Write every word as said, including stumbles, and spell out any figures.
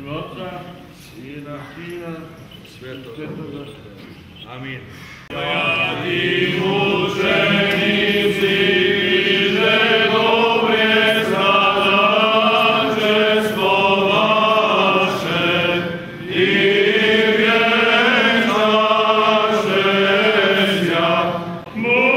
Oca, Sina, Sina, Svetoga. Amin. Sveti mučenici, bliže dobre stražančestvo vaše i vijek naše zja.